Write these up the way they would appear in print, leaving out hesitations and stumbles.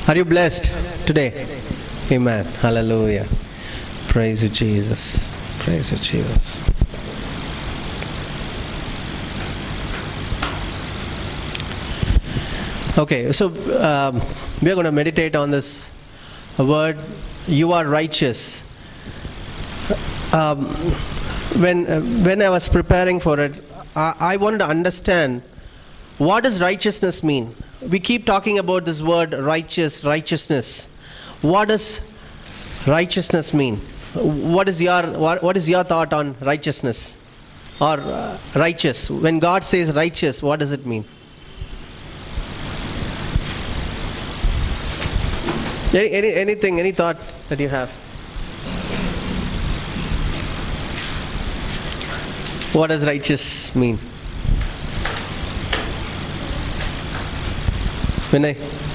Are you blessed today? Amen. Hallelujah. Praise you, Jesus. Praise you, Jesus. Okay, so we are going to meditate on this word, you are righteous. When I was preparing for it, I wanted to understand, what does righteousness mean? We keep talking about this word righteousness. What does righteousness mean? What is your thought on righteousness or righteous? When God says righteous, what does it mean? Any thought that you have? What does righteous mean? Vinay?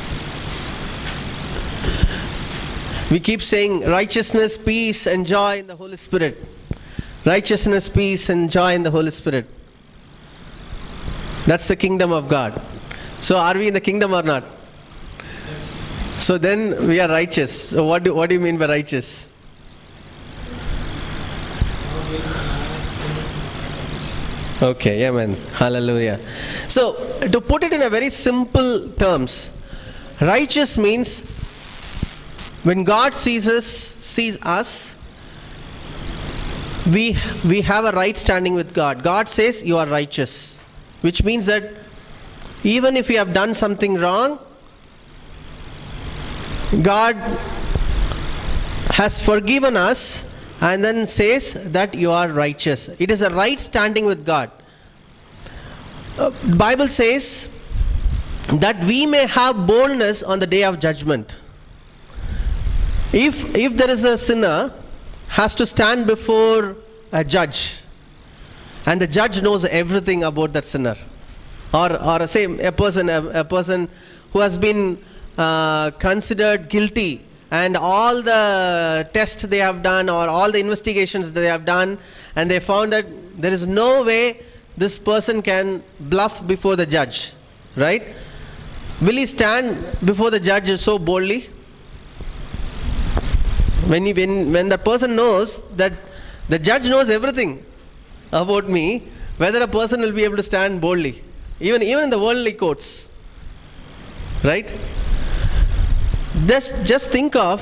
We keep saying righteousness, peace and joy in the Holy Spirit. Righteousness, peace and joy in the Holy Spirit. That's the kingdom of God. So are we in the kingdom or not? So then we are righteous. So what do you mean by righteous? Okay, amen. Hallelujah. So to put it in a very simple terms, righteous means when God sees us, we have a right standing with God. God says you are righteous, which means that even if we have done something wrong, God has forgiven us and then says that you are righteous. It is a right standing with God. Bible says that we may have boldness on the day of judgment. If there is a sinner has to stand before a judge, and the judge knows everything about that sinner, or say a person who has been considered guilty, and all the tests they have done or all the investigations they have done, and they found that there is no way this person can bluff before the judge, right? Will he stand before the judge so boldly? When the person knows that the judge knows everything about me, whether a person will be able to stand boldly, even in the worldly courts, right? Just think of,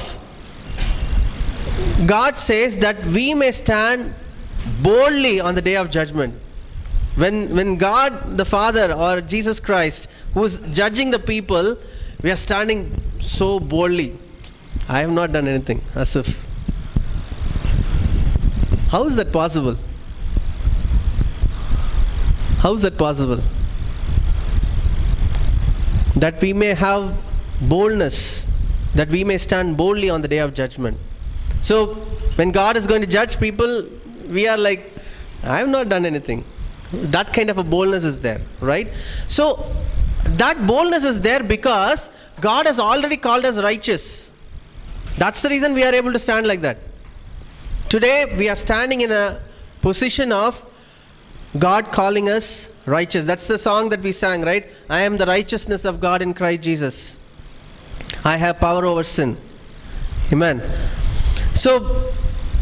God says that we may stand boldly on the day of judgment. When God the Father or Jesus Christ, who is judging the people, we are standing so boldly. I have not done anything, as if. How is that possible? How is that possible? That we may have boldness, that we may stand boldly on the day of judgment. So when God is going to judge people, we are like, I have not done anything. That kind of a boldness is there, right? So that boldness is there because God has already called us righteous. That's the reason we are able to stand like that. Today we are standing in a position of God calling us righteous. That's the song that we sang, right? I am the righteousness of God in Christ Jesus. I have power over sin. Amen. So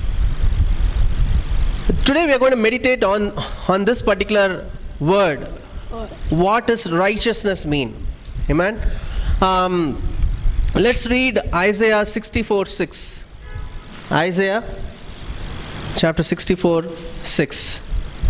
today we are going to meditate on this particular word. What does righteousness mean? Amen. Let's read Isaiah 64:6. Isaiah chapter 64:6.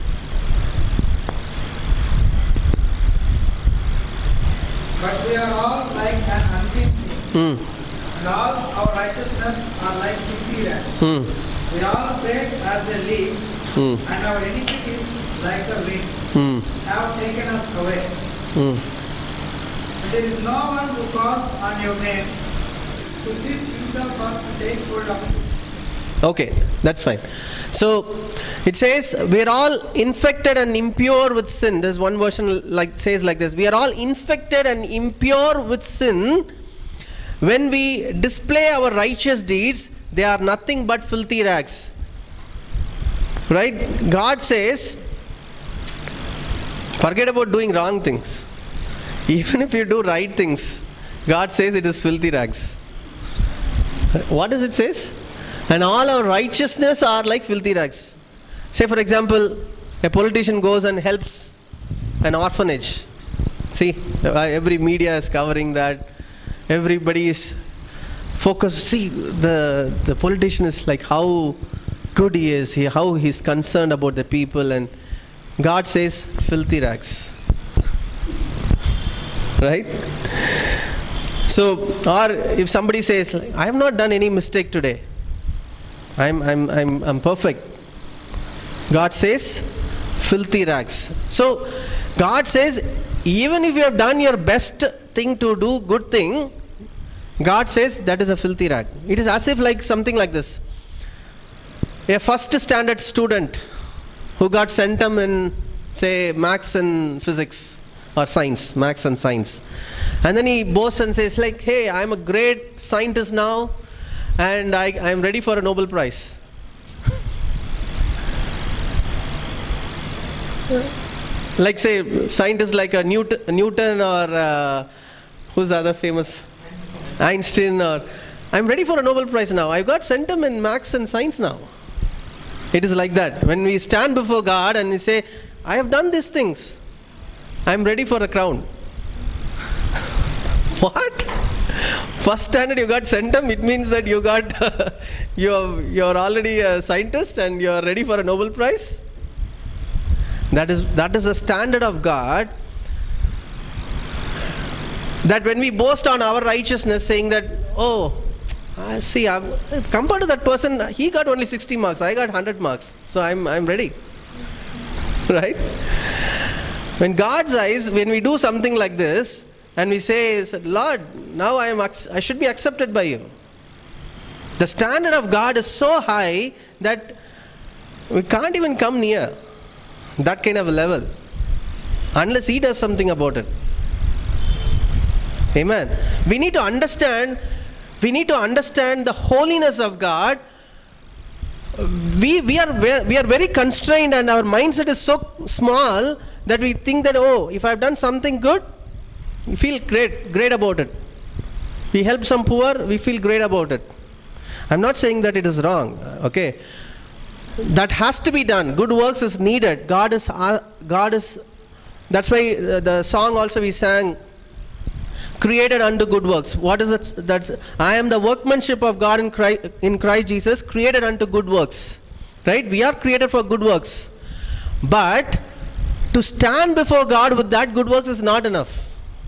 But we are all like an unclean thing, and all our righteousness are like filthy rags. We all fade as a leaf, and our iniquities, like the wind, have taken us away. And there is no one who calls on your name, who seeks himself up to take hold of you. Okay, that's fine. So it says we are all infected and impure with sin. There's one version says like this: we are all infected and impure with sin. When we display our righteous deeds, they are nothing but filthy rags. Right? God says, forget about doing wrong things. Even if you do right things, God says it is filthy rags. What does it say? And all our righteousness are like filthy rags. Say for example, a politician goes and helps an orphanage. See, every media is covering that. Everybody is focused. See, the politician is like how good he is, how he's concerned about the people, and God says filthy rags. Right? So, or if somebody says, I have not done any mistake today. I'm perfect. God says filthy rags. So God says even if you have done your best thing to do good thing, God says that is a filthy rag. It is as if like something like this. A first standard student who got centum in say maths and physics or science, maths and science. And then he boasts and says like, hey, I'm a great scientist now and I'm ready for a Nobel Prize. Like say scientists like a Newton or who's the other famous? Einstein, or I'm ready for a Nobel Prize now. I got centum in maths and science now. It is like that. When we stand before God and we say, I have done these things. I'm ready for a crown. What? First standard you got centum, it means that you got you're already a scientist and you're ready for a Nobel Prize. That is the standard of God. That when we boast on our righteousness, saying that, oh, see, compared to that person, he got only 60 marks, I got 100 marks, so I'm ready. Right? When God's eyes, when we do something like this, and we say, Lord, now I should be accepted by you. The standard of God is so high that we can't even come near that kind of a level unless He does something about it. Amen. We need to understand the holiness of God. We are very constrained and our mindset is so small that we think that, oh, if I've done something good, we feel great about it. We help some poor, we feel great about it. I'm not saying that it is wrong, okay. That has to be done. Good works is needed. God is. That's why the song also we sang, created unto good works. What is it? That's I am the workmanship of God in Christ Jesus, created unto good works. Right? We are created for good works. But to stand before God with that good works is not enough.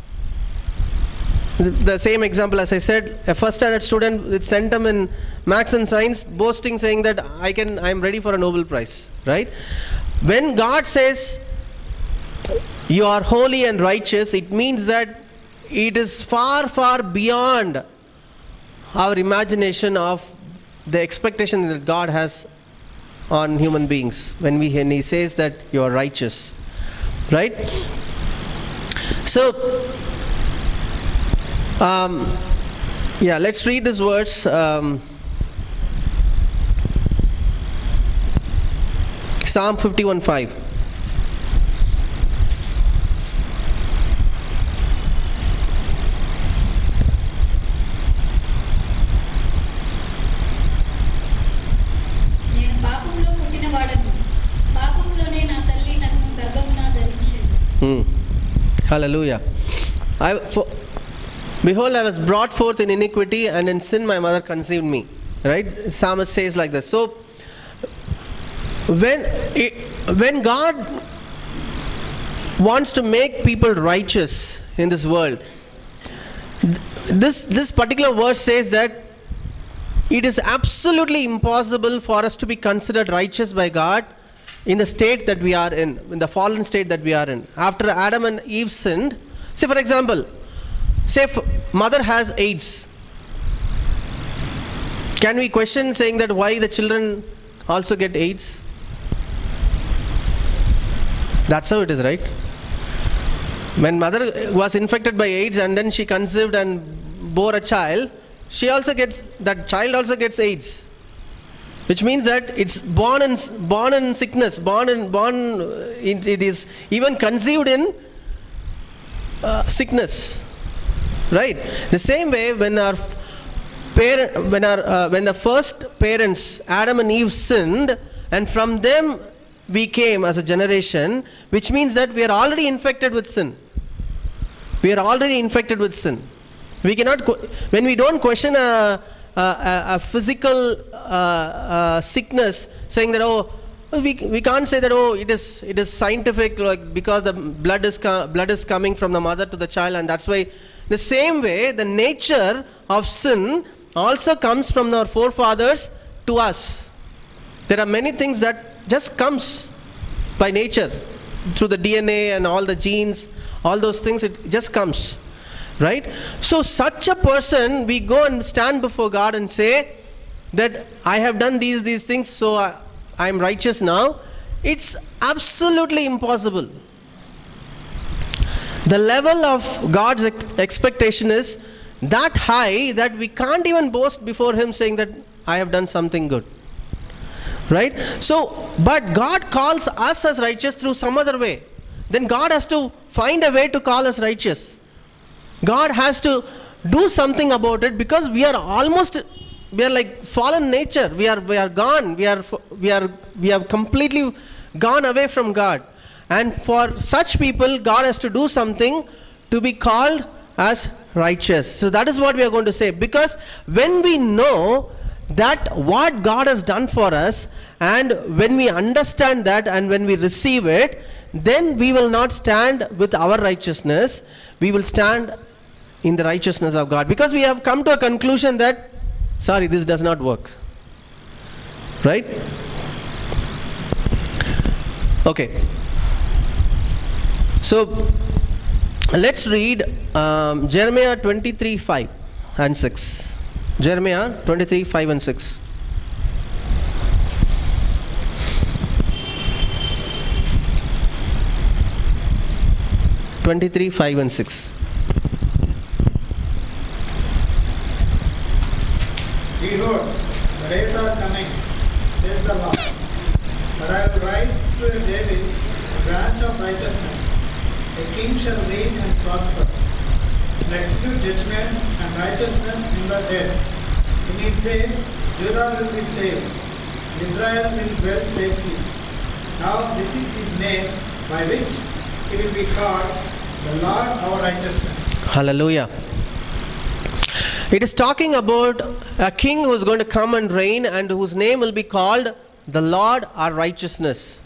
The same example as I said, a first standard student with centum in maths and science boasting saying that I'm ready for a Nobel Prize. Right? When God says you are holy and righteous, it means that it is far, far beyond our imagination of the expectation that God has on human beings when He says that you are righteous. Right? So, yeah, let's read this verse. Psalm 51:5. Hallelujah. Behold, I was brought forth in iniquity, and in sin my mother conceived me. Right? Psalmist says like this. So, when God wants to make people righteous in this world, this particular verse says that it is absolutely impossible for us to be considered righteous by God in the state that we are in the fallen state that we are in. After Adam and Eve sinned, say for example, say if mother has AIDS, can we question saying that why the children also get AIDS? That's how it is, right? When mother was infected by AIDS and then she conceived and bore a child, that child also gets AIDS. Which means that it's born in sickness, it is even conceived in sickness. Right? The same way when when the first parents, Adam and Eve, sinned, and from them we came as a generation, which means that we are already infected with sin. We are already infected with sin. We cannot, when we don't question a physical sickness, saying that, oh, we can't say that, oh, it is scientific, like, because the blood is coming from the mother to the child, and that's why. The same way, the nature of sin also comes from our forefathers to us. There are many things that just comes by nature, through the DNA and all the genes, all those things, it just comes. Right? So such a person, we go and stand before God and say that I have done these things, so I am righteous now. It's absolutely impossible. The level of God's expectation is that high that we can't even boast before Him saying that I have done something good. Right? So, but God calls us as righteous through some other way. Then God has to find a way to call us righteous. God has to do something about it, because we are like fallen nature. We are gone. We have completely gone away from God. And for such people, God has to do something to be called as righteous. So that is what we are going to say. Because when we know that what God has done for us, and when we understand that and when we receive it, then we will not stand with our righteousness. We will stand in the righteousness of God. Because we have come to a conclusion that, sorry, this does not work. Right? Okay. So, let's read Jeremiah 23:5 and 6. Jeremiah 23:5 and 6. (23:5 and 6). Behold, the days are coming, says the Lord, that I will rise to David a branch of righteousness. A king shall reign and prosper, and execute judgment and righteousness in the earth. In his days, Judah will be saved, Israel will dwell safely. Now this is his name, by which he will be called the Lord our righteousness. Hallelujah. It is talking about a king who is going to come and reign, and whose name will be called the Lord our righteousness.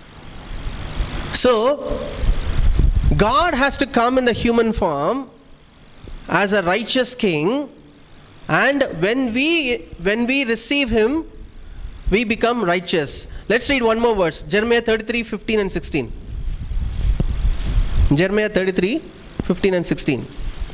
So, God has to come in the human form as a righteous king, and when we receive Him, we become righteous. Let's read one more verse. Jeremiah 33:15 and 16. Jeremiah 33:15 and 16.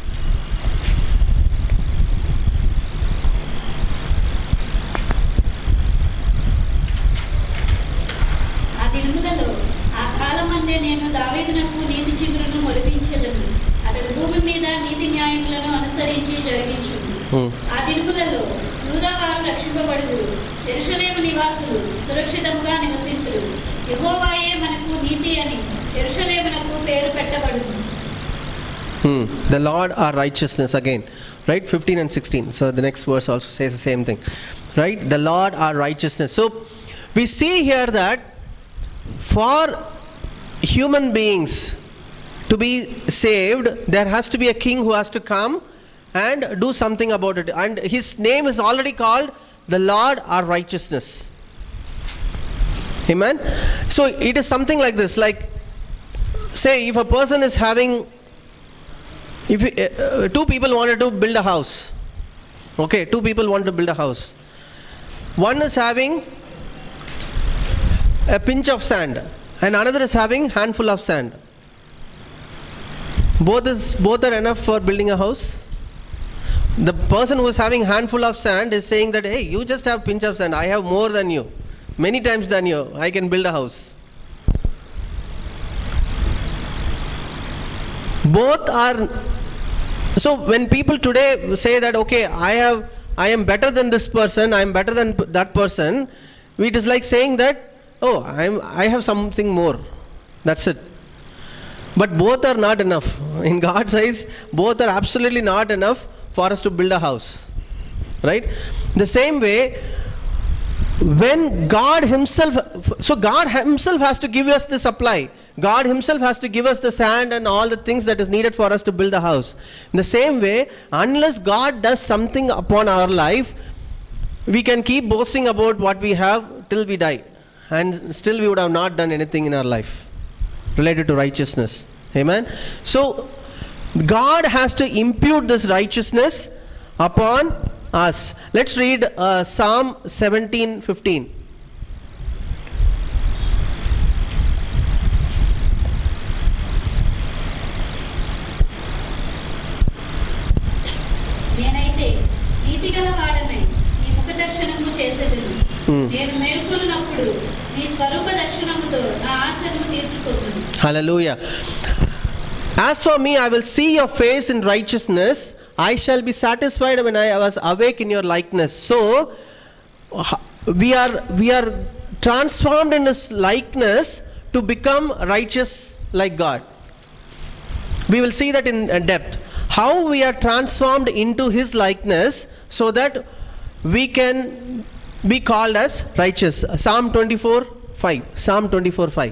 The Lord our righteousness again, right? 15 and 16. So the next verse also says the same thing, right? The Lord our righteousness. So we see here that for human beings to be saved, there has to be a king who has to come and do something about it. And His name is already called the Lord our righteousness. Amen? So it is something like this. Like, say if a person is having, if two people wanted to build a house. Okay, two people want to build a house. One is having a pinch of sand, and another is having handful of sand. Both are enough for building a house. The person who is having handful of sand is saying that, hey, you just have pinch of sand, I have more than you, many times than you, I can build a house. Both are. So when people today say that, okay, I am better than this person, I am better than that person, it is like saying that, oh, I have something more. That's it. But both are not enough. In God's eyes, both are absolutely not enough for us to build a house. Right? The same way, when God Himself, so God Himself has to give us the supply. God Himself has to give us the sand and all the things that is needed for us to build a house. In the same way, unless God does something upon our life, we can keep boasting about what we have till we die. And still we would have not done anything in our life related to righteousness. Amen. So God has to impute this righteousness upon us. Let's read Psalm 17:15. నేనైతే నీతిగల వాడనై నీ ముఖ దర్శనము చేసేదను. నేను మేల్కొన్నప్పుడు నీ స్వరూప దర్శనముతో నా ఆశను తీర్చుకొదును. Hallelujah. As for me, I will see your face in righteousness. I shall be satisfied when I was awake in your likeness. So, we are transformed in His likeness to become righteous like God. We will see that in depth. How we are transformed into His likeness so that we can be called as righteous. Psalm 24:5. Psalm 24:5.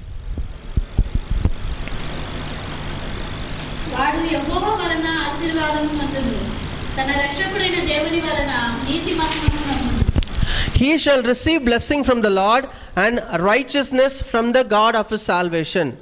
వాడు యెహోవా వలన ఆశీర్వాదము పొందును, తన రక్షకుడైన దేవుని వలన నీతి మహిమను పొందును. He shall receive blessing from the Lord and righteousness from the God of his salvation.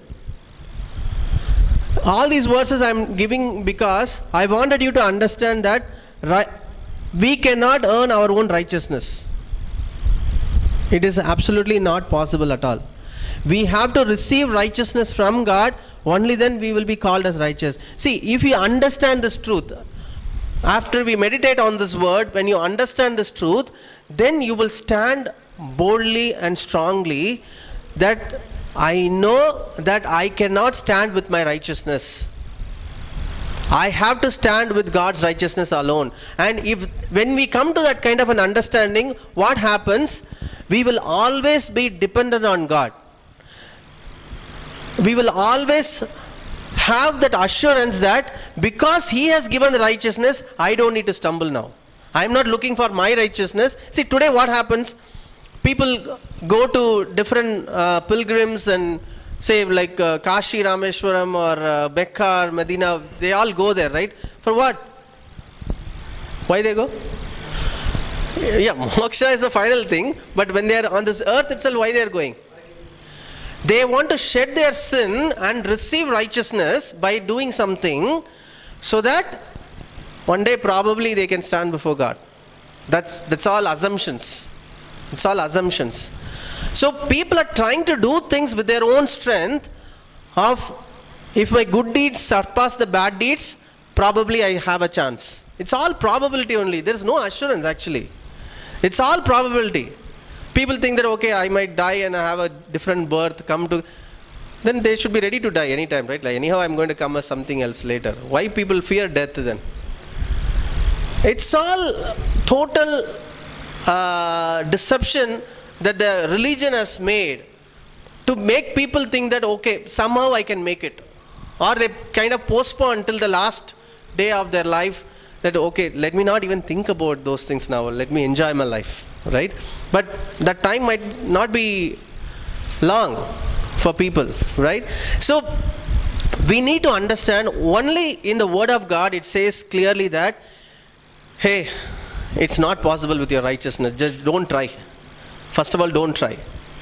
All these verses I am giving because I wanted you to understand that we cannot earn our own righteousness. It is absolutely not possible at all. We have to receive righteousness from God. Only then we will be called as righteous. See, if you understand this truth, after we meditate on this word, when you understand this truth, then you will stand boldly and strongly that I know that I cannot stand with my righteousness. I have to stand with God's righteousness alone. And when we come to that kind of an understanding, what happens? We will always be dependent on God. We will always have that assurance that because He has given the righteousness, I don't need to stumble now. I am not looking for my righteousness. See, today what happens? People go to different pilgrims and say like Kashi, Rameshwaram or Mecca or Medina, they all go there, right? For what? Why they go? Yeah, moksha is the final thing, but when they are on this earth itself, why they are going? They want to shed their sin and receive righteousness by doing something so that one day probably they can stand before God. That's all assumptions. It's all assumptions. So people are trying to do things with their own strength of if my good deeds surpass the bad deeds, probably I have a chance. It's all probability only. There is no assurance actually. It's all probability. People think that okay, I might die and I have a different birth, then they should be ready to die anytime, right? Like anyhow I'm going to come as something else later. Why people fear death then? It's all total deception that the religion has made to make people think that okay, somehow I can make it. Or they kind of postpone till the last day of their life that okay, let me not even think about those things now, let me enjoy my life. Right? But that time might not be long for people, right? So we need to understand only in the word of God it says clearly that hey, it's not possible with your righteousness, just don't try. First of all, don't try.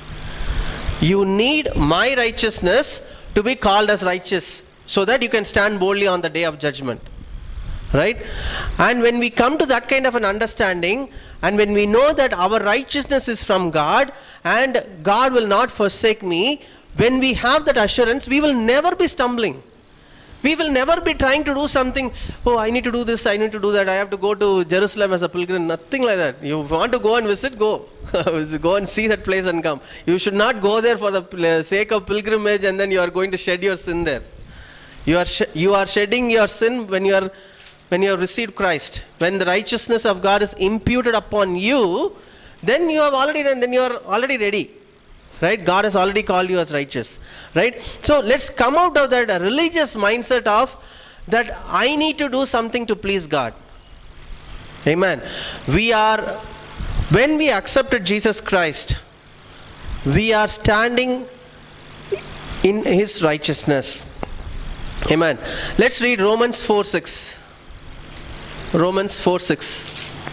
You need my righteousness to be called as righteous so that you can stand boldly on the day of judgment. Right? And when we come to that kind of an understanding, and when we know that our righteousness is from God and God will not forsake me, when we have that assurance, we will never be stumbling. We will never be trying to do something, oh, I need to do this, I need to do that, I have to go to Jerusalem as a pilgrim. Nothing like that. You want to go and visit, go. Go and see that place and come. You should not go there for the sake of pilgrimage and then you are going to shed your sin there. You are shedding your sin when you have received Christ. When the righteousness of God is imputed upon you, then you have already done, then you are already ready. Right? God has already called you as righteous. Right? So let's come out of that religious mindset of that I need to do something to please God. Amen. When we accepted Jesus Christ, we are standing in His righteousness. Amen. Let's read Romans 4:6. Romans 4:6.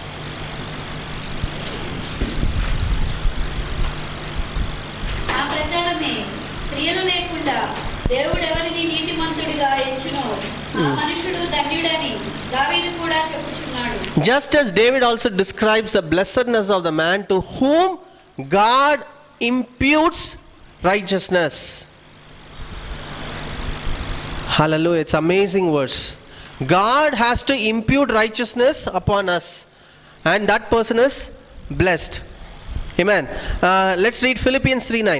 ఆ ప్రకారమే క్రియలు లేకుండా దేవుడు ఎవరిని నీతిమంతుడిగా ఎంచునో ఆ మనుషుడు ధన్యుడని దావీదు కూడా చెప్పుచున్నాడు. Just as David also describes the blessedness of the man to whom God imputes righteousness. Hallelujah. It's amazing verse. God has to impute righteousness upon us, and that person is blessed. Amen. Let's read Philippians 3:9.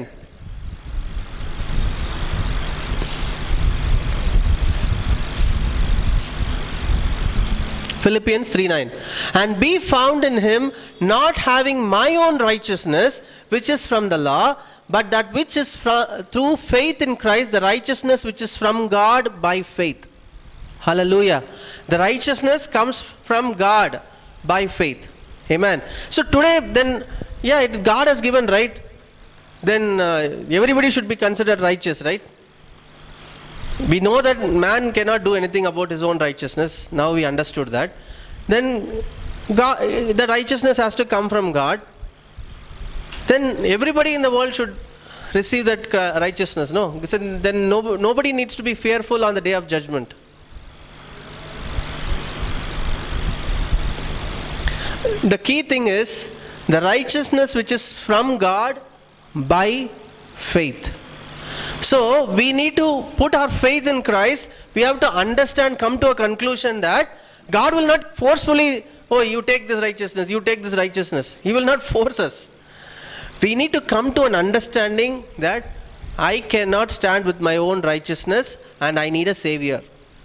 Philippians 3:9. And be found in Him, not having my own righteousness, which is from the law, but that which is through faith in Christ, the righteousness which is from God by faith. Hallelujah. The righteousness comes from God by faith. Amen. So today then, God has given right, then everybody should be considered righteous, right? We know that man cannot do anything about his own righteousness. Now we understood that. Then God, the righteousness has to come from God. Then everybody in the world should receive that righteousness. No? Then nobody needs to be fearful on the day of judgment. The key thing is the righteousness which is from God by faith. So we need to put our faith in Christ. We have to understand, come to a conclusion that God will not forcefully, oh, you take this righteousness, you take this righteousness. He will not force us. We need to come to an understanding that I cannot stand with my own righteousness and I need a Savior.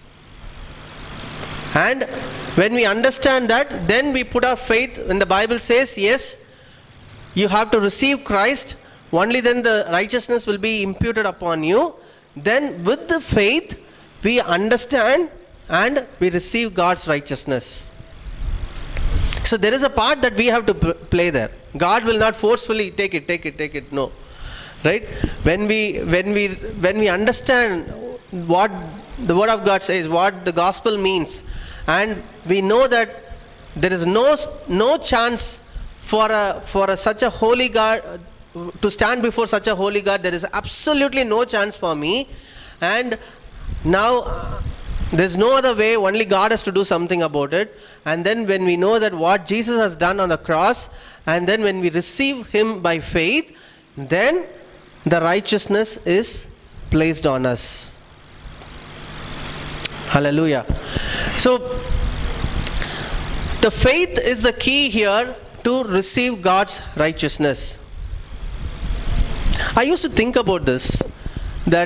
And when we understand that, then we put our faith, when the Bible says, yes, you have to receive Christ, only then the righteousness will be imputed upon you. Then with the faith, we understand and we receive God's righteousness. So there is a part that we have to play there. God will not forcefully take it. No. Right? When we understand what the Word of God says, what the gospel means, and we know that there is no chance for such a holy God to stand before such a holy God. There is absolutely no chance for me, and now there's no other way, only God has to do something about it. And then when we know that what Jesus has done on the cross, and then when we receive Him by faith, then the righteousness is placed on us. Hallelujah. So the faith is the key here to receive God's righteousness. I used to think about this, that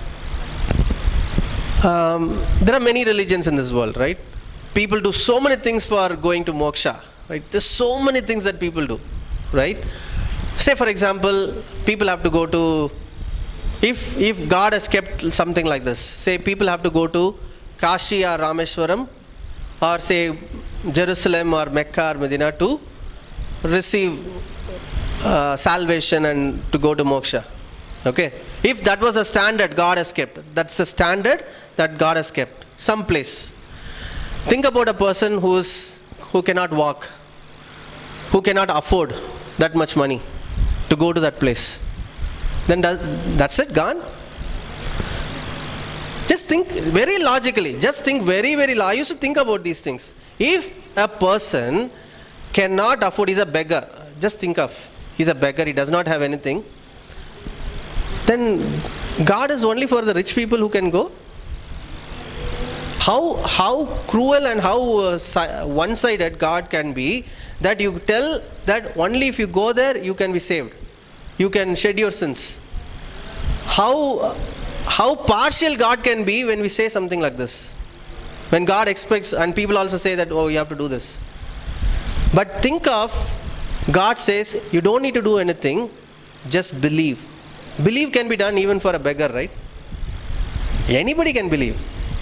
there are many religions in this world, right? People do so many things for going to moksha, right? There's so many things that people do, right? Say for example, people have to go to, if God has kept something like this, say people have to go to Kashi or Rameshwaram, or say Jerusalem or Mecca or Medina to receive salvation and to go to moksha. Okay? If that was the standard God has kept, that's the standard that God has kept, some place. Think about a person who cannot walk, who cannot afford that much money to go to that place. Then that's it, gone? Just think very logically. Just think very, very I used to think about these things. If a person cannot afford, he's a beggar. Just think of, he's a beggar, he does not have anything. Then God is only for the rich people who can go? How cruel and how one-sided God can be, that you tell that only if you go there you can be saved, you can shed your sins. How partial God can be when we say something like this, when God expects, and people also say that, oh, you have to do this. But think of, God says you don't need to do anything, just believe. Believe can be done even for a beggar, right? Anybody can believe.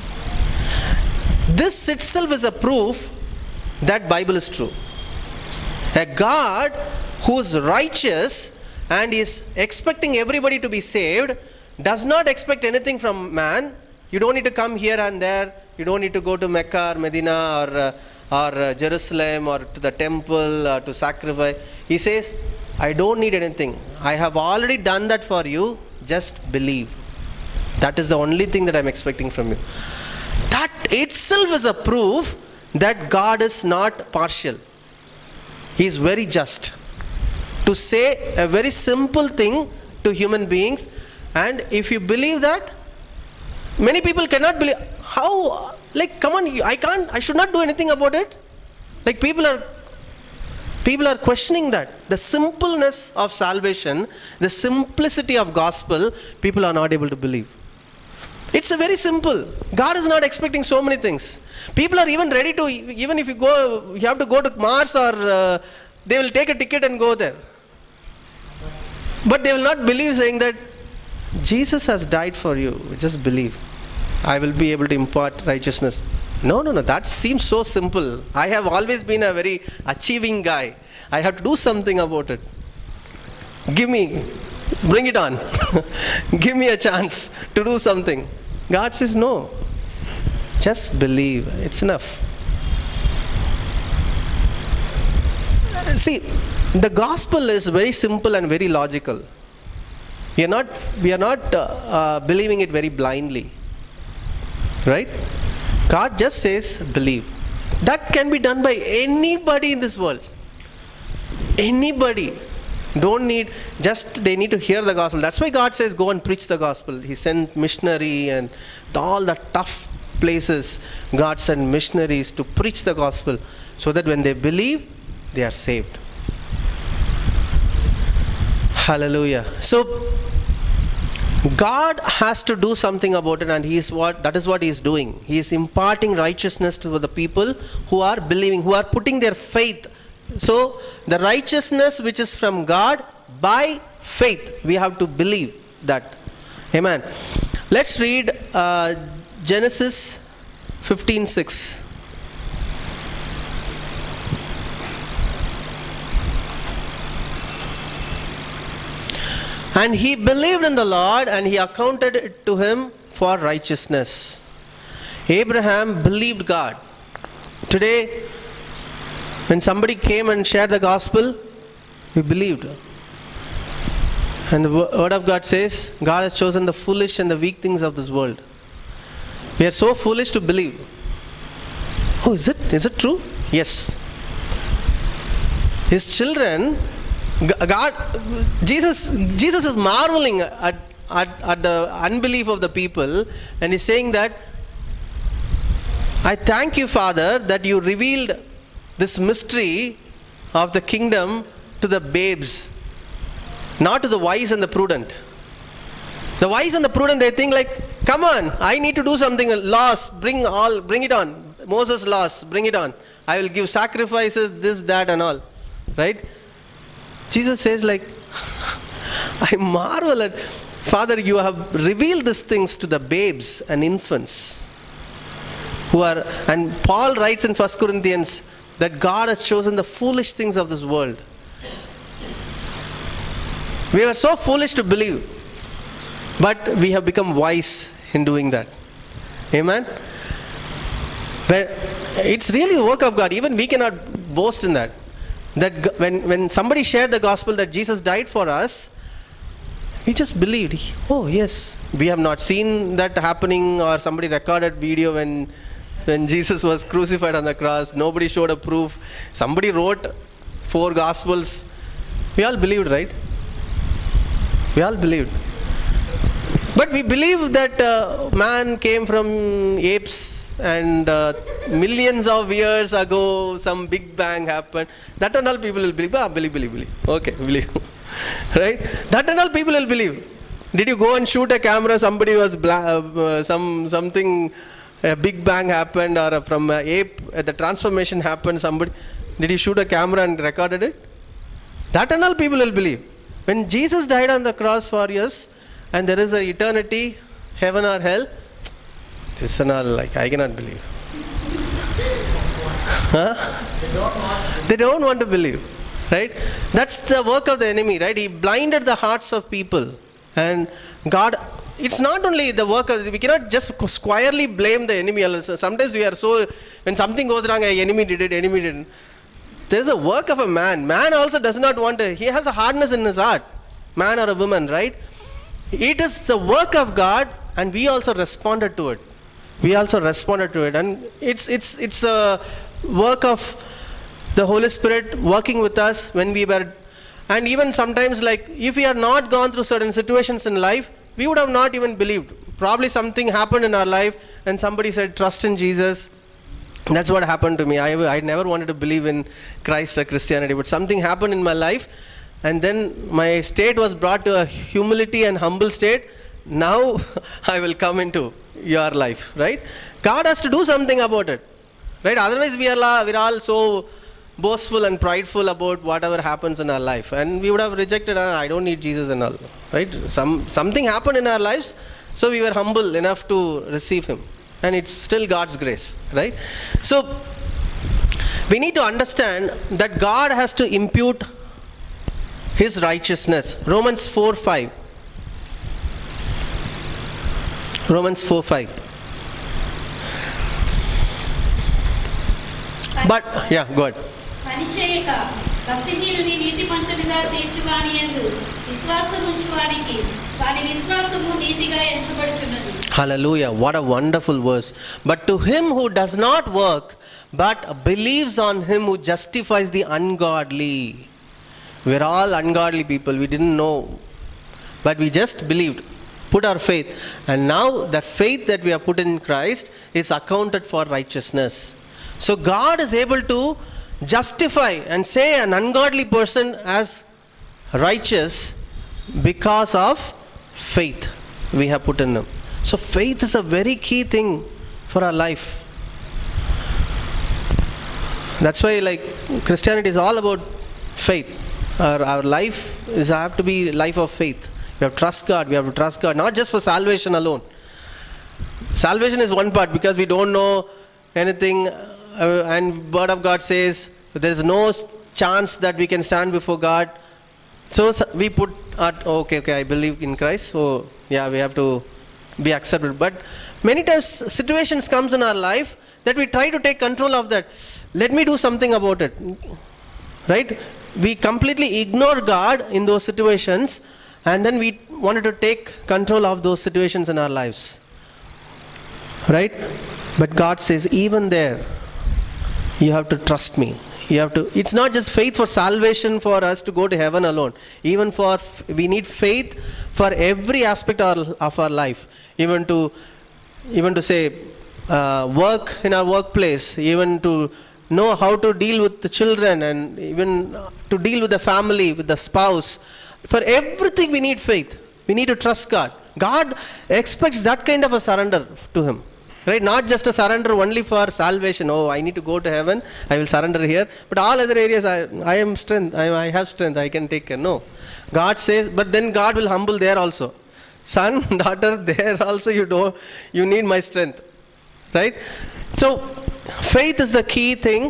This itself is a proof that Bible is true. A God who is righteous and is expecting everybody to be saved does not expect anything from man. You don't need to come here and there. You don't need to go to Mecca or Medina or Jerusalem or to the temple or to sacrifice. He says, I don't need anything. I have already done that for you. Just believe. That is the only thing that I am expecting from you. That itself is a proof that God is not partial. He is very just. To say a very simple thing to human beings, and if you believe that, many people cannot believe. How? Like, come on, I should not do anything about it. Like, people are questioning that. The simpleness of salvation, the simplicity of gospel, people are not able to believe. It's a very simple. God is not expecting so many things. People are even ready to, even if you have to go to Mars, or they will take a ticket and go there. But they will not believe, saying that Jesus has died for you. Just believe. I will be able to impart righteousness. No. That seems so simple. I have always been a very achieving guy. I have to do something about it. Bring it on. Give me a chance to do something. God says no. Just believe. It's enough. See, the gospel is very simple and very logical. We are not believing it very blindly. Right? God just says believe. That can be done by anybody in this world. Anybody. They need to hear the gospel. That's why God says go and preach the gospel. He sent missionary, and all the tough places God sent missionaries to preach the gospel, so that when they believe, they are saved. Hallelujah. So God has to do something about it, and that is what He is doing. He is imparting righteousness to the people who are believing, who are putting their faith. So the righteousness which is from God by faith, we have to believe that. Amen. Let's read Genesis 15:6. And he believed in the Lord, and He accounted it to him for righteousness. Abraham believed God. Today, when somebody came and shared the gospel, we believed. And the word of God says, God has chosen the foolish and the weak things of this world. We are so foolish to believe. Oh, is it true? Yes. His children, Jesus is marveling at the unbelief of the people, and He's saying that, I thank you, Father, that you revealed this mystery of the kingdom to the babes, not to the wise and the prudent. The wise and the prudent, they think like, come on, I need to do something, laws, bring it on. Moses' laws, bring it on. I will give sacrifices, this, that and all. Right? Jesus says like, I marvel at, Father, you have revealed these things to the babes and infants and Paul writes in 1 Corinthians that God has chosen the foolish things of this world. We were so foolish to believe, but we have become wise in doing that. Amen? But it's really the work of God. Even we cannot boast in that. That when somebody shared the gospel that Jesus died for us, we just believed. Oh yes, we have not seen that happening, or somebody recorded video when Jesus was crucified on the cross. Nobody showed a proof. Somebody wrote 4 gospels. We all believed, right? We all believed. But we believe that man came from apes, and millions of years ago some big bang happened. That and all people will believe. Believe. Okay, believe. Right? That and all people will believe. Did you go and shoot a camera? Somebody was something, a big bang happened, or from an ape the transformation happened. Somebody, did you shoot a camera and recorded it? That and all people will believe. When Jesus died on the cross for us, and there is an eternity, heaven or hell, this and all, like, I cannot believe. Huh? They don't want to believe, right? That's the work of the enemy, right? He blinded the hearts of people. And God, it's not only the work of, we cannot just squarely blame the enemy. Sometimes we are so, when something goes wrong, enemy did it, enemy didn't. There's a work of a man. Man also does not want to, he has a hardness in his heart. Man or a woman, right? It is the work of God, and we also responded to it. We also responded to it. And it's the work of the Holy Spirit working with us when we were, and even sometimes, like, if we had not gone through certain situations in life, we would have not even believed. Probably something happened in our life and somebody said, trust in Jesus. That's what happened to me. I never wanted to believe in Christ or Christianity, but something happened in my life, and then my state was brought to a humility and humble state. Now I will come into your life, right? God has to do something about it, right? Otherwise we're all so boastful and prideful about whatever happens in our life, and we would have rejected, I don't need Jesus and all, right? Something happened in our lives, so we were humble enough to receive him, and it's still God's grace, right? So we need to understand that God has to impute his righteousness. Romans 4:5. Romans 4:5. But yeah, go ahead. పనిచేయక భక్తిహీనుని నీతిమంతునిగా తీర్చువాని యందు విశ్వాసం ఉంచువానికి వాని విశ్వాసము నీతిగా ఎంచబడుచున్నది. Hallelujah, what a wonderful verse. But to him who does not work but believes on him who justifies the ungodly. We're all ungodly people, we didn't know, but we just believed, put our faith, and now that faith that we have put in Christ is accounted for righteousness. So God is able to justify and say an ungodly person as righteous because of faith we have put in him. So faith is a very key thing for our life. That's why, like, Christianity is all about faith. Our life is have to be life of faith. We have to trust God. We have to trust God, not just for salvation alone. Salvation is one part, because we don't know anything, and Word of God says there is no chance that we can stand before God. So we put okay, I believe in Christ, so yeah, we have to be accepted. But many times situations comes in our life that we try to take control of that. Let me do something about it, right? We completely ignore God in those situations, and then we wanted to take control of those situations in our lives, right? But God says, even there you have to trust me. You have to, it's not just faith for salvation for us to go to heaven alone. Even for, we need faith for every aspect of our life. Even to say, work in our workplace, even to know how to deal with the children, and even to deal with the family, with the spouse. For everything we need faith. We need to trust God. God expects that kind of a surrender to him. Right? Not just a surrender only for salvation. Oh, I need to go to heaven, I will surrender here. But all other areas, I am strength. I have strength. I can take care. No. God says, but then God will humble there also. Son, daughter, there also you need my strength. Right? So, faith is the key thing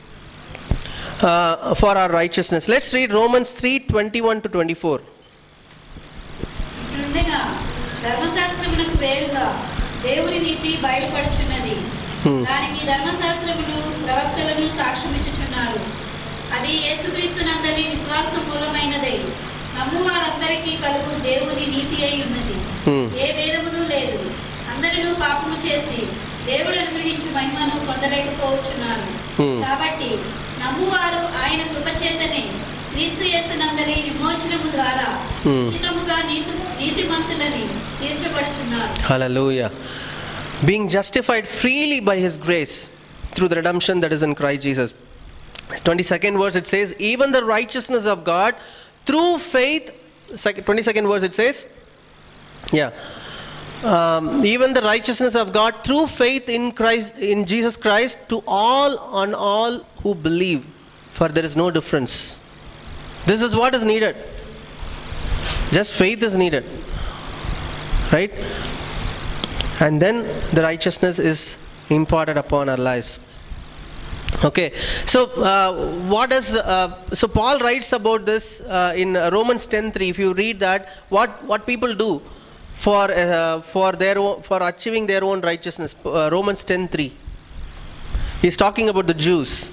for our righteousness. Let's read Romans 3:21 to 24. దేవుని నీతి బయలుపడుచున్నది. దానికి ధర్మశాస్త్రమును ప్రవక్తలను సాక్ష్యమిచ్చుచున్నారు. అది యేసుక్రీస్తునందలి విశ్వాస మూలమైనదే. నమ్ము వారందరికీ కలుగు దేవుని నీతి అయి ఉన్నది. ఏ భేదమును లేదు. అందరూ పాపము చేసి దేవుడు అనుగ్రహించు మహిమను పొందలేకపోవచ్చున్నారు. కాబట్టి నమ్మువారు ఆయన కృపచేతనే క్రీస్తు యేసునందలి విమోచనము ద్వారా ఉచితముగా నీతిమంతులని తీర్చబడుచున్నారు. Hallelujah. Being justified freely by his grace through the redemption that is in Christ Jesus. 22nd verse it says, even the righteousness of God through faith. 22nd verse it says, even the righteousness of God through faith in Christ, in Jesus Christ, to all on all who believe, for there is no difference. This is what is needed. Just faith is needed, right? And then the righteousness is imparted upon our lives. Okay, so so Paul writes about this in Romans 10:3. If you read that, what people do for achieving their own righteousness. Romans 10:3. He's talking about the Jews.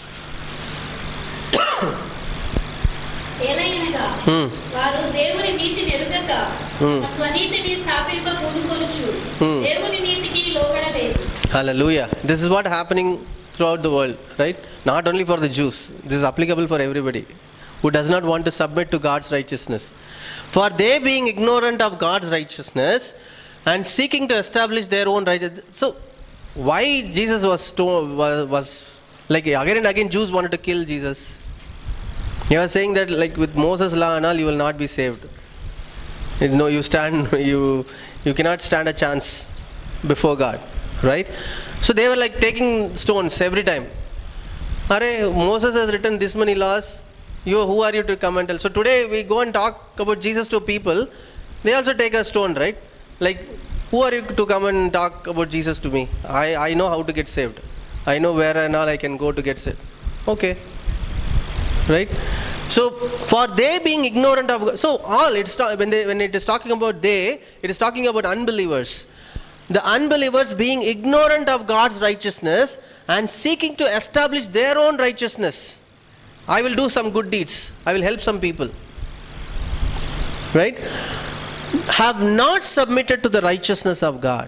వారు దేవుని నీతిని ఎరుగక స్వనీతిని స్థాపింప పూనుకొనుచు దేవుని నీతికి లోబడలేదు. Hallelujah. This is what happening throughout the world, right? Not only for the Jews. This is applicable for everybody who does not want to submit to God's righteousness. For they being ignorant of God's righteousness and seeking to establish their own righteousness. So why Jesus was like again and again Jews wanted to kill Jesus. He was saying that like with Moses' law and all you will not be saved. No, you cannot stand a chance before God, right? So they were like taking stones every time. Moses has written this many laws. Who are you to come and tell? So today we go and talk about Jesus to people. They also take a stone, right? Like, who are you to come and talk about Jesus to me? I know how to get saved. I know where and all I can go to get saved. Okay. Right? So for they being ignorant of God. So all when it is talking about they, it is talking about unbelievers. The unbelievers being ignorant of God's righteousness and seeking to establish their own righteousness. I will do some good deeds. I will help some people. Right? Have not submitted to the righteousness of God.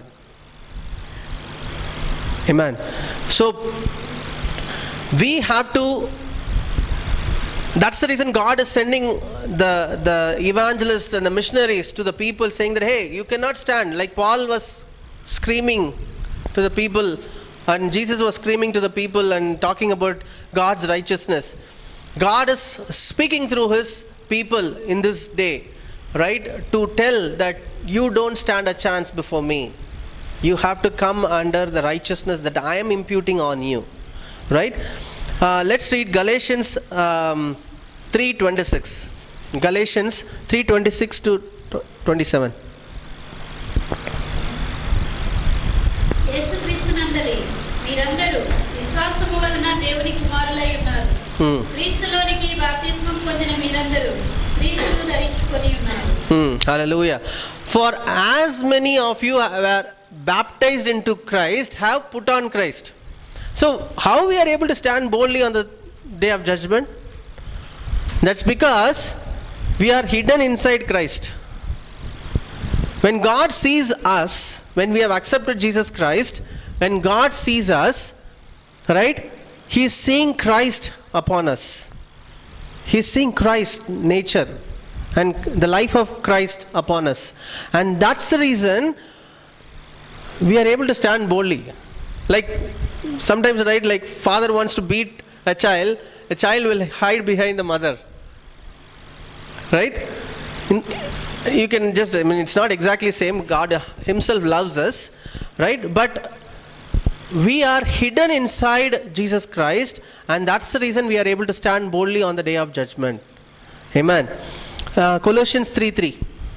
Amen. So we have to. That's the reason God is sending the evangelists and the missionaries to the people, saying that, hey, you cannot stand. Like Paul was screaming to the people, and Jesus was screaming to the people and talking about God's righteousness. God is speaking through His people in this day, right? To tell that you don't stand a chance before me. You have to come under the righteousness that I am imputing on you, right? Let's read Galatians 3:26. Galatians 3:26 to 27. యేసుక్రీస్తునందలి మీరందరూ విశ్వాసము వలన దేవుని కుమారులై ఉన్నారు. క్రీస్తులోనికి బాప్తిస్మం పొందిన మీరందరూ క్రీస్తును ధరించుకొని ఉన్నారు. Hallelujah. For as many of you were baptized into Christ have put on Christ. So how we are able to stand boldly on the day of judgment? That's because we are hidden inside Christ. When God sees us, when we have accepted Jesus Christ, when God sees us, right, He is seeing Christ upon us. He is seeing Christ nature and the life of Christ upon us. And that's the reason we are able to stand boldly. Like sometimes, right, like father wants to beat a child will hide behind the mother, right? You can just, it's not exactly same. God Himself loves us, right? But we are hidden inside Jesus Christ, and that's the reason we are able to stand boldly on the day of judgment. Amen. Colossians 3:3.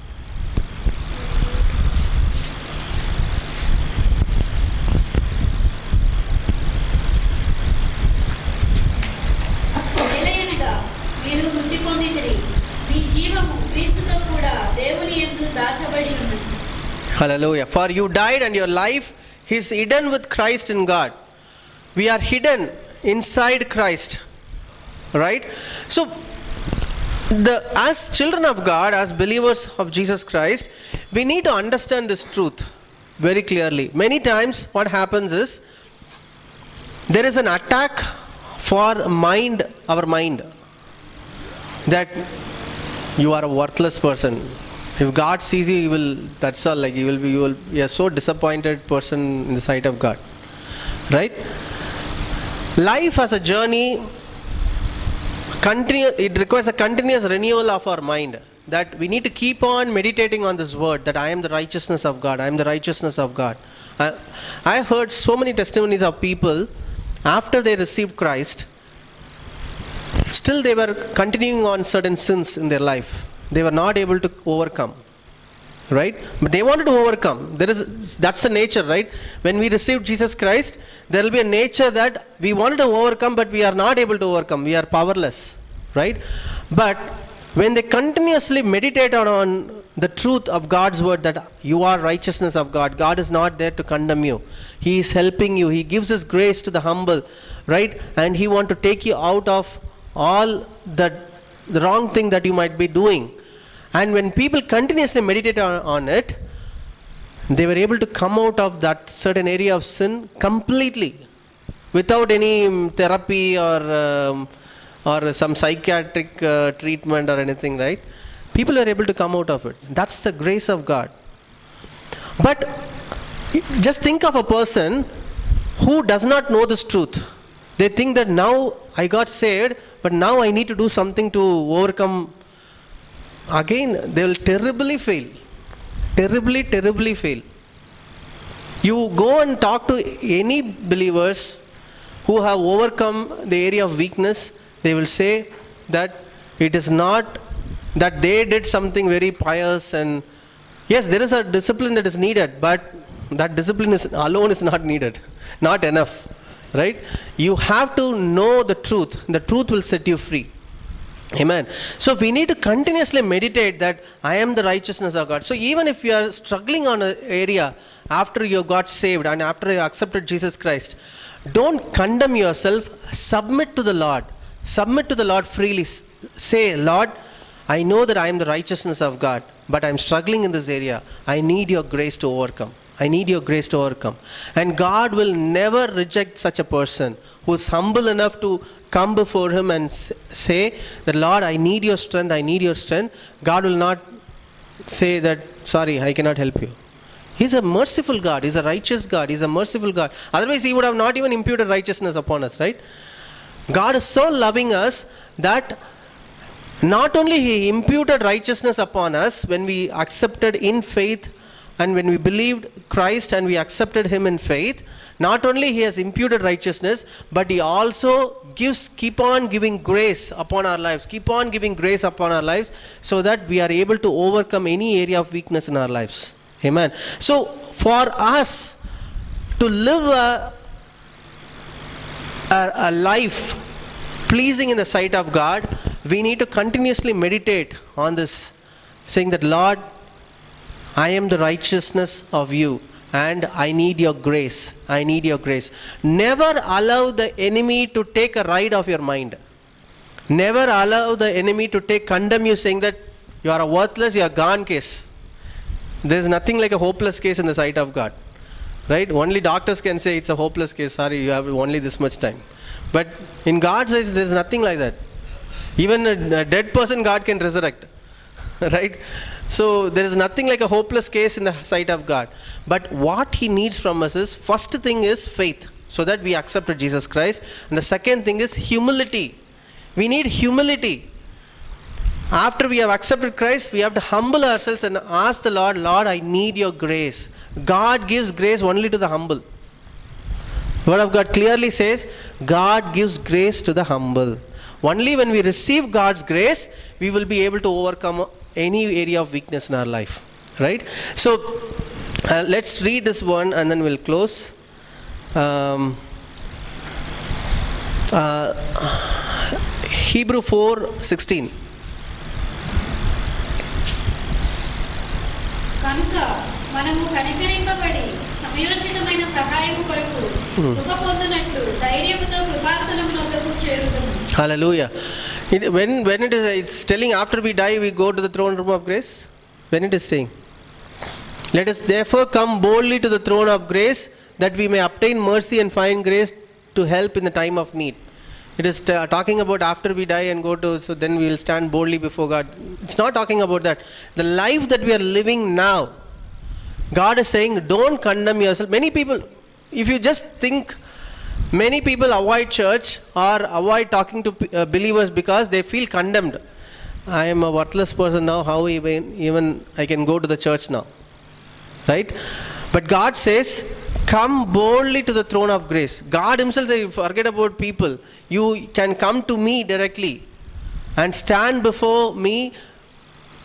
Hallelujah. For you died and your life is hidden with Christ in God. We are hidden inside Christ. Right? So, as children of God, as believers of Jesus Christ, we need to understand this truth very clearly. Many times what happens is, there is an attack for our mind, that you are a worthless person. If God sees you, He will, that's all, like you will be a so disappointed person in the sight of God. Right? Life as a journey, it requires a continuous renewal of our mind. That we need to keep on meditating on this word, that I am the righteousness of God. I am the righteousness of God. I heard so many testimonies of people, after they received Christ, still they were continuing on certain sins in their life. they were not able to overcome. Right? But they wanted to overcome. That's the nature, right? When we received Jesus Christ, there will be a nature that we wanted to overcome, but we are not able to overcome. We are powerless. Right? But when they continuously meditate on the truth of God's word, that you are righteousness of God, God is not there to condemn you. He is helping you. He gives His grace to the humble, right? And He wants to take you out of all the wrong thing that you might be doing. And when people continuously meditate on it, they were able to come out of that certain area of sin completely, without any therapy or some psychiatric treatment or anything, right? People are able to come out of it. That's the grace of God. But just think of a person who does not know this truth. They think that now I got saved, but now I need to do something to overcome. Again, they will terribly fail. Terribly, terribly fail. You go and talk to any believers who have overcome the area of weakness, they will say that it is not that they did something very pious, and yes, there is a discipline that is needed, but that discipline alone is not needed, not enough, right? You have to know the truth. The truth will set you free. Amen. So we need to continuously meditate that I am the righteousness of God. So even if you are struggling on an area after you got saved and after you accepted Jesus Christ, don't condemn yourself. Submit to the Lord. Submit to the Lord freely. Say, Lord, I know that I am the righteousness of God, but I am struggling in this area. I need your grace to overcome. I need your grace to overcome. And God will never reject such a person who is humble enough to come before Him and say that, Lord, I need your strength, I need your strength. God will not say that, sorry, I cannot help you. He's a merciful God. He's a righteous God. He's a merciful God. Otherwise, He would have not even imputed righteousness upon us, right? God is so loving us that not only He imputed righteousness upon us when we accepted in faith, and when we believed Christ and we accepted Him in faith, not only He has imputed righteousness, but He also keep on giving grace upon our lives, keep on giving grace upon our lives, so that we are able to overcome any area of weakness in our lives. Amen. So for us to live a life pleasing in the sight of God, we need to continuously meditate on this, saying that, Lord, I am the righteousness of you and I need your grace. I need your grace. Never allow the enemy to take a ride of your mind. Never allow the enemy to condemn you, saying that you are a worthless, you are gone case. There is nothing like a hopeless case in the sight of God. Right? Only doctors can say it's a hopeless case. Sorry, you have only this much time. But in God's eyes, there is nothing like that. Even a dead person, God can resurrect. Right? So there is nothing like a hopeless case in the sight of God. But what He needs from us is, first thing is faith, so that we accepted Jesus Christ. And the second thing is humility. We need humility. After we have accepted Christ, we have to humble ourselves and ask the Lord, Lord, I need your grace. God gives grace only to the humble. The Word of God clearly says, God gives grace to the humble. Only when we receive God's grace, we will be able to overcome any area of weakness in our life. Right? So, let's read this one and then we'll close. Hebrew 4:16. కనుక మనము కనికరింపబడి సమయోచితమైన సహాయము కొరకు కృప పొందునట్లు ధైర్యముతో కృపాసనము వద్దకు చేరుదుము. Hallelujah. When it is, it's telling after we die we go to the throne room of grace. When it is saying, let us therefore come boldly to the throne of grace, that we may obtain mercy and find grace to help in the time of need. It is talking about after we die and go to, so then we will stand boldly before God. It's not talking about that. The life that we are living now, God is saying, don't condemn yourself. Many people, if you just think, many people avoid church or avoid talking to believers because they feel condemned. I am a worthless person now, how even I can go to the church now. Right? But God says, come boldly to the throne of grace. God Himself says, forget about people. You can come to me directly and stand before me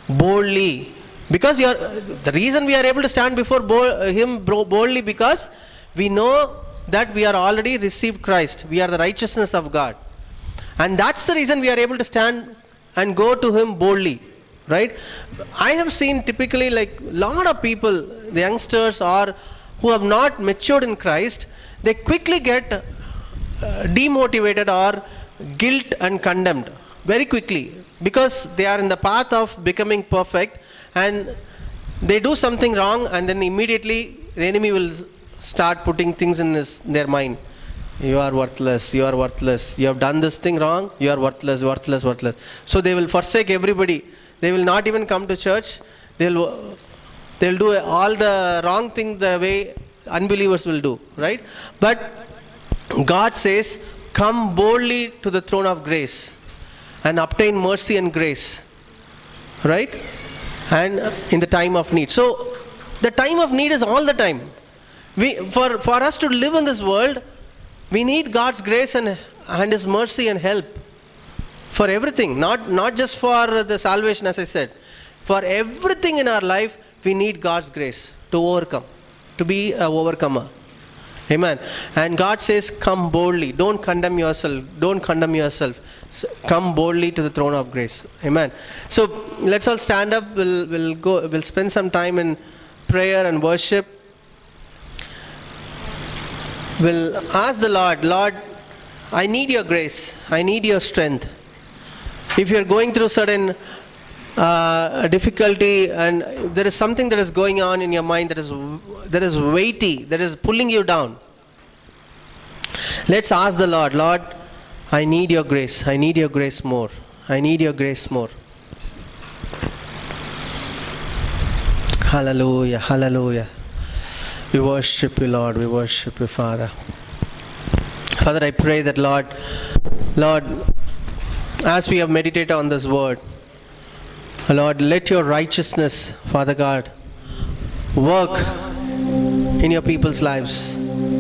boldly. Because the reason we are able to stand before Him boldly, because we know that we are already received Christ. We are the righteousness of God. And that's the reason we are able to stand and go to Him boldly. Right? I have seen typically like a lot of people, the youngsters or who have not matured in Christ, they quickly get demotivated or guilt and condemned very quickly, because they are in the path of becoming perfect and they do something wrong, and then immediately the enemy will start putting things in their mind. You are worthless, you are worthless, you have done this thing wrong, you are worthless, worthless, worthless. So they will forsake everybody. They will not even come to church. They'll do all the wrong thing the way unbelievers will do, right? But God says, come boldly to the throne of grace and obtain mercy and grace, right? And in the time of need. So the time of need is all the time. For us to live in this world, we need God's grace and His mercy and help for everything, not just for the salvation, as I said. For everything in our life, we need God's grace to overcome, to be an overcomer. Amen. And God says, come boldly. Don't condemn yourself. Don't condemn yourself. Come boldly to the throne of grace. Amen. So let's all stand up. We'll spend some time in prayer and worship. We'll ask the Lord, I need your grace. I need your strength. If you're going through certain difficulty and there is something that is going on in your mind that is weighty, that is pulling you down, let's ask the Lord, I need your grace. I need your grace more. I need your grace more. Hallelujah, hallelujah. We worship you, Lord. We worship you, Father. Father, I pray that Lord, as we have meditated on this word, Lord, let your righteousness, Father God, work in your people's lives,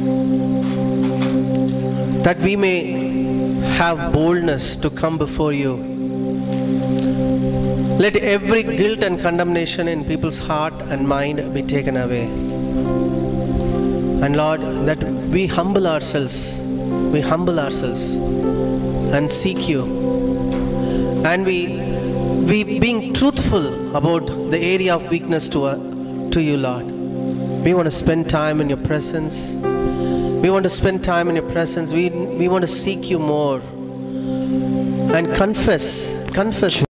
that we may have boldness to come before you. Let every guilt and condemnation in people's heart and mind be taken away. And Lord, that we humble ourselves and seek you. And we being truthful about the area of weakness to you, Lord. We want to spend time in your presence. We want to spend time in your presence. We want to seek you more and confess